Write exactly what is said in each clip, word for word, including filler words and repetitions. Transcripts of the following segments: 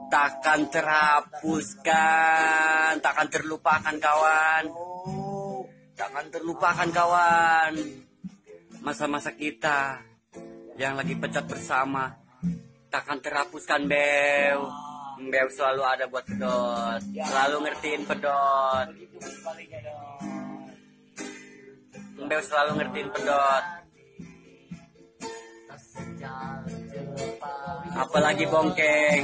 takkan terhapuskan, takkan terlupakan kawan, takkan terlupakan kawan. Masa-masa kita yang lagi pecat bersama takkan terhapuskan, Bew. Bew selalu ada buat pedot, selalu ngertiin pedot. Bew selalu ngertiin pedot. Apalagi bongkeng.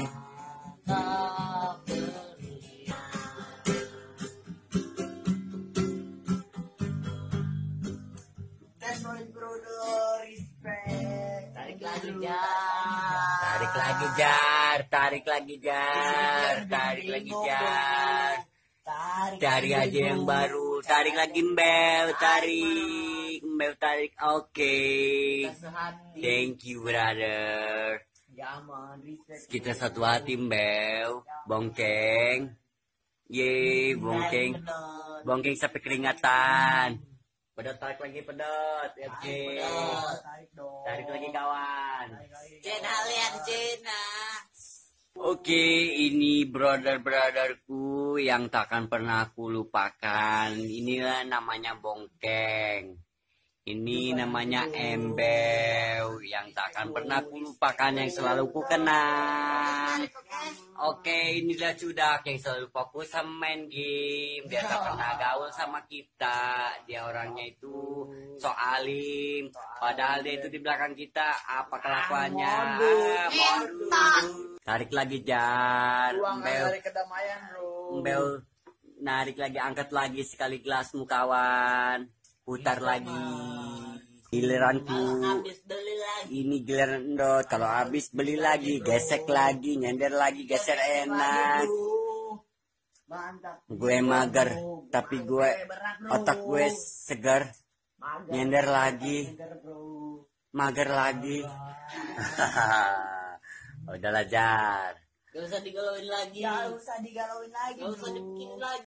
Tarik lagi jar, Tarik lagi jar, tarik lagi jar, tarik lagi jar. Cari aja yang baru, tarik lagi Mbel, tarik, Mbel tarik, oke. Okay. Thank you brother. Kita satu hati Mbel, bongkeng. Yeay, bongkeng, bongkeng sampai keringatan. Pedot tarik lagi pedot, oke. Okay. Tarik lagi kawan. Cina lihat Cina. Oke, ini brother-brotherku yang takkan pernah aku lupakan. Inilah namanya bongkeng. Ini namanya embel yang takkan pernah aku lupakan, yang selalu ku kenang. Oke, inilah sudah yang selalu fokus sama main game. Dia tak pernah gaul sama kita. Dia orangnya itu so alim. Padahal dia itu di belakang kita apa kelakuannya? Tarik lagi jar. Embel, embel, narik lagi, angkat lagi sekali gelasmu kawan. Putar lagi. Giliranku. Ini giliran dot. Kalau habis beli lagi, gesek lagi, nyender lagi, geser enak. Gue mager, tapi gue otak gue segar. Nyender lagi, mager lagi. Udahlah jar. Gak usah digalauin lagi. Gak usah digalauin lagi. Gak usah dipikirin lagi.